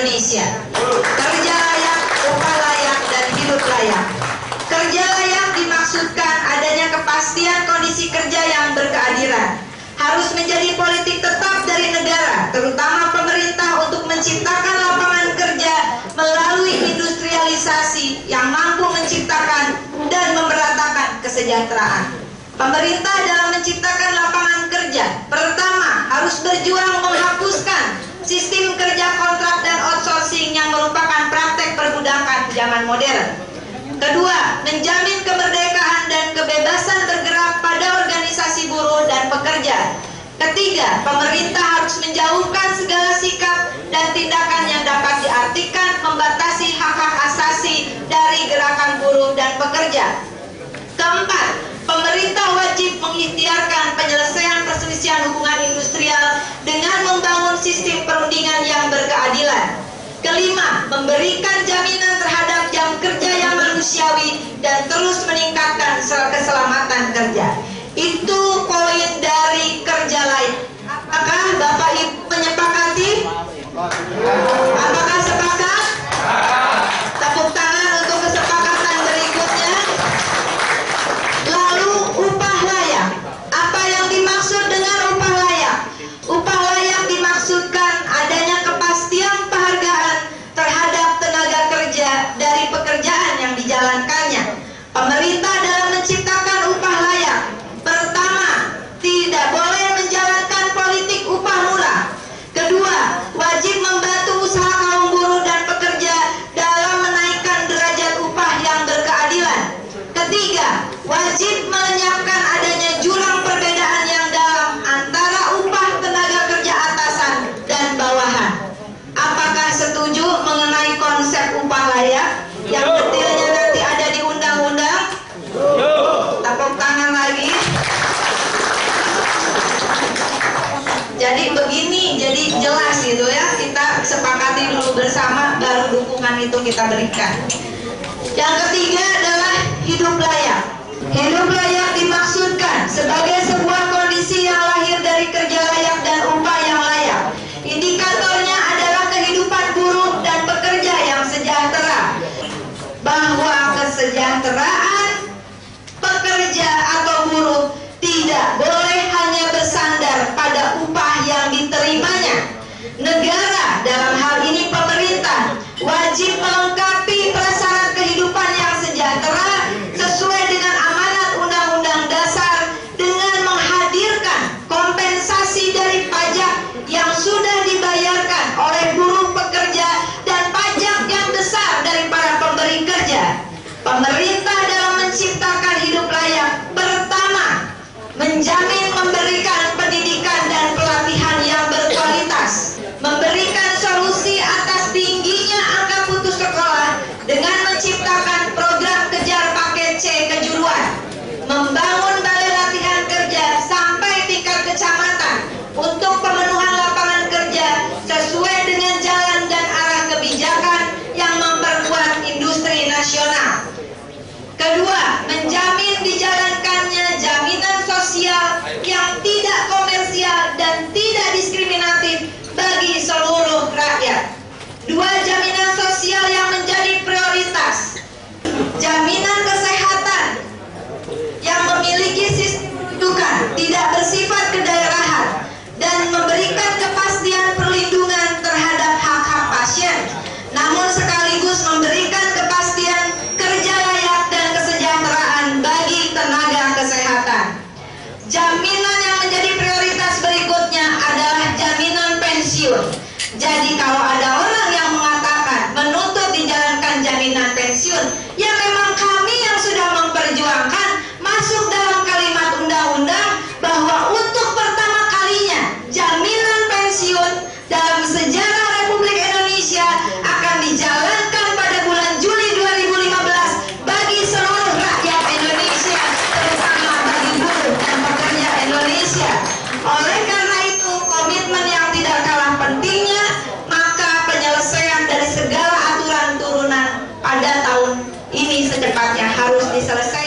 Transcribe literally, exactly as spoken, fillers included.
Indonesia. Kerja layak, upah layak, dan hidup layak. Kerja layak dimaksudkan adanya kepastian kondisi kerja yang berkeadilan. Harus menjadi politik tetap dari negara, terutama pemerintah, untuk menciptakan lapangan kerja melalui industrialisasi yang mampu menciptakan dan memberatakan kesejahteraan. Pemerintah dalam menciptakan lapangan kerja, pertama harus berjuang menghapuskan sistem kerja kontrak dan outsourcing yang merupakan praktek perbudakan zaman modern. Kedua, menjamin kemerdekaan dan kebebasan bergerak pada organisasi buruh dan pekerja. Ketiga, pemerintah harus menjauhkan segala sikap dan tindakan yang dapat diartikan membatasi hak-hak asasi dari gerakan buruh dan pekerja. Keempat, pemerintah wajib mengikhtiarkan penyelesaian perselisihan hubungan industrial dengan membangun sistem perundingan yang berkeadilan. Kelima, memberikan jaminan terhadap jam kerja yang manusiawi dan terus meningkatkan keselamatan kerja. Itu poin dari kerja layak. Apakah Bapak Ibu menyepakati? Apakah sepakat? Tepuk tangan untuk kesepakatan berikutnya. Lalu upah layak. Apa yang dimaksud dengan upah layak? Upah layak dimaksudkan adanya kepastian penghargaan terhadap tenaga kerja dari pekerjaan yang dijalankannya. Pemerintah dalam menciptakan upah layak, pertama, tidak boleh menjalankan politik upah murah. Kedua, wajib membantu usaha kaum buruh dan pekerja dalam menaikkan derajat upah yang berkeadilan. Ketiga, wajib melenyapkan adanya jurang perbedaan yang dalam antara upah tenaga kerja atasan dan bawahan. Apakah setuju mengenai konsep upah layak yang detailnya nanti ada di undang-undang? Tepuk tangan lagi. Jadi begini, jadi jelas gitu ya, kita sepakati dulu bersama, baru dukungan itu kita berikan. Yang ketiga adalah hidup layak. Hidup layak dimaksudkan sebagai sebuah kondisi yang lahir dari kerja layak dan upah yang layak. Indikatornya adalah kehidupan buruh dan pekerja yang sejahtera. Bahwa kesejahteraan pekerja atau buruh tidak boleh hanya bersandar pada upah yang diterimanya. Negara, dalam hal ini pemerintah, wajib melengkapi prasyarat kehidupan yang sejahtera sesuai dengan amanat Undang-Undang Dasar dengan menghadirkan kompensasi dari pajak yang sudah dibayarkan oleh buruh pekerja dan pajak yang besar dari para pemberi kerja. Pemerintah dalam menciptakan hidup layak, pertama, menjamin memberikan pendidikan dan pelatihan yang berkualitas, memberikan solusi atas tingginya angka putus sekolah dengan menciptakan program kejar paket C kejuruan, membangun balai latihan kerja sampai tingkat kecamatan untuk pemenuhan lapangan kerja sesuai dengan jalan dan arah kebijakan yang memperkuat industri nasional. Kedua, menjamin dijalankannya jaminan sosial yang tidak komersial dan tidak diskriminatif bagi seluruh rakyat. Dua, jaminan sosial yang menjadi prioritas. Jaminan kesehatan yang memiliki sistem rujukan, tidak bersifat kedaerahan, dan memberikan kepastian perlindungan terhadap hak-hak pasien, namun sekaligus memberikan kepastian kerja layak dan kesejahteraan bagi tenaga kesehatan. Jaminan yang menjadi prioritas berikutnya adalah jaminan pensiun. Jadi kalau ada orang yang mengatakan menuntut dijalankan jaminan pensiun, ya memang kami yang sudah memperjuangkan masuk dalam kalimat undang-undang bahwa untuk pertama kalinya jaminan pensiun dalam sejarah Republik Indonesia akan dijalankan pada bulan Juli dua ribu lima belas bagi seluruh rakyat Indonesia, terutama bagi buruh dan pekerja Indonesia. Oleh karena itu, komitmen yang tidak kalah pentingnya, maka penyelesaian dari segala aturan turunan pada tahun ini secepatnya harus diselesaikan.